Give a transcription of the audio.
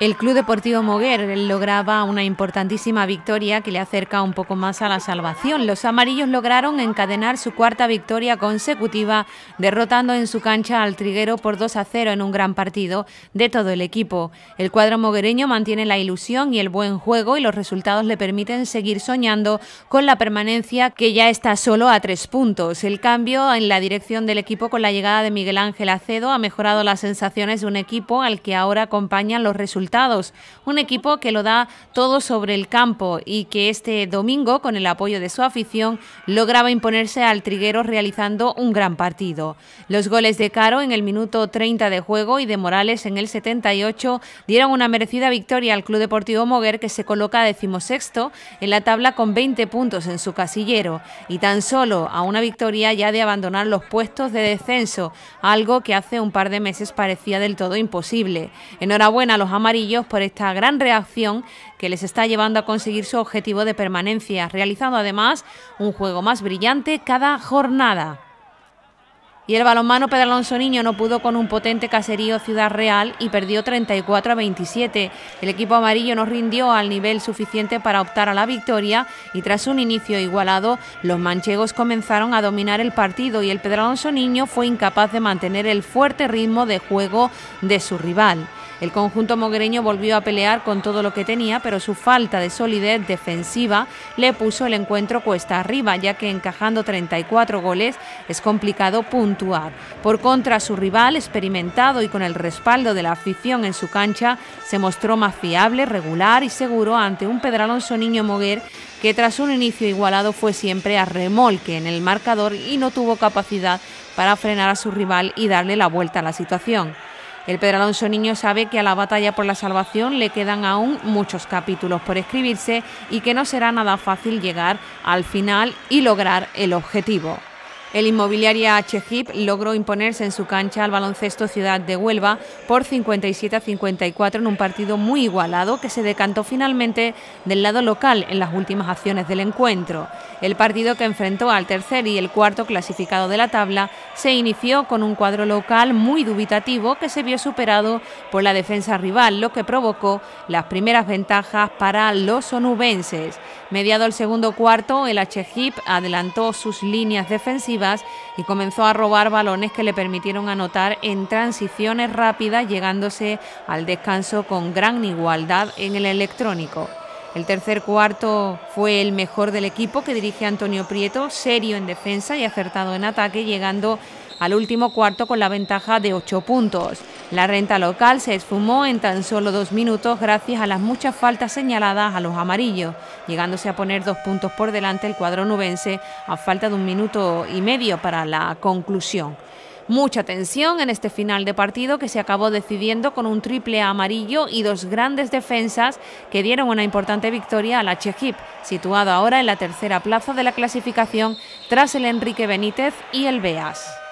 El Club Deportivo Moguer lograba una importantísima victoria que le acerca un poco más a la salvación. Los amarillos lograron encadenar su cuarta victoria consecutiva, derrotando en su cancha al Triguero por 2-0 en un gran partido de todo el equipo. El cuadro moguereño mantiene la ilusión y el buen juego, y los resultados le permiten seguir soñando con la permanencia, que ya está solo a 3 puntos. El cambio en la dirección del equipo con la llegada de Miguel Ángel Acedo ha mejorado las sensaciones de un equipo al que ahora acompañan los resultados. Un equipo que lo da todo sobre el campo y que este domingo, con el apoyo de su afición, lograba imponerse al Triguero realizando un gran partido. Los goles de Caro en el minuto 30 de juego y de Morales en el 78 dieron una merecida victoria al Club Deportivo Moguer, que se coloca 16º en la tabla con 20 puntos en su casillero y tan solo a una victoria ya de abandonar los puestos de descenso, algo que hace un par de meses parecía del todo imposible. Enhorabuena a los amarillos por esta gran reacción que les está llevando a conseguir su objetivo de permanencia, realizando además un juego más brillante cada jornada. Y el balonmano Pedralonzoniño no pudo con un potente caserío Ciudad Real y perdió 34-27. El equipo amarillo no rindió al nivel suficiente para optar a la victoria y tras un inicio igualado, los manchegos comenzaron a dominar el partido y el Pedralonzoniño fue incapaz de mantener el fuerte ritmo de juego de su rival. El conjunto moguereño volvió a pelear con todo lo que tenía, pero su falta de solidez defensiva le puso el encuentro cuesta arriba, ya que encajando 34 goles es complicado puntuar. Por contra, su rival, experimentado y con el respaldo de la afición en su cancha, se mostró más fiable, regular y seguro ante un Pedralonzoniño Moguer que tras un inicio igualado fue siempre a remolque en el marcador y no tuvo capacidad para frenar a su rival y darle la vuelta a la situación. El Pedralonzoniño sabe que a la batalla por la salvación le quedan aún muchos capítulos por escribirse y que no será nada fácil llegar al final y lograr el objetivo. El Inmobiliaria HGIP logró imponerse en su cancha al Baloncesto Ciudad de Huelva por 57-54 en un partido muy igualado que se decantó finalmente del lado local en las últimas acciones del encuentro. El partido, que enfrentó al tercer y el cuarto clasificado de la tabla, se inició con un cuadro local muy dubitativo que se vio superado por la defensa rival, lo que provocó las primeras ventajas para los onubenses. Mediado el segundo cuarto, el HGIP adelantó sus líneas defensivas y comenzó a robar balones que le permitieron anotar en transiciones rápidas, llegándose al descanso con gran igualdad en el electrónico. El tercer cuarto fue el mejor del equipo que dirige Antonio Prieto, serio en defensa y acertado en ataque, llegando al último cuarto con la ventaja de 8 puntos. La renta local se esfumó en tan solo 2 minutos gracias a las muchas faltas señaladas a los amarillos, llegándose a poner 2 puntos por delante el cuadro onubense a falta de 1 minuto y medio para la conclusión. Mucha tensión en este final de partido que se acabó decidiendo con un triple amarillo y 2 grandes defensas que dieron una importante victoria al HGIP, situado ahora en la tercera plaza de la clasificación tras el Enrique Benítez y el Beas.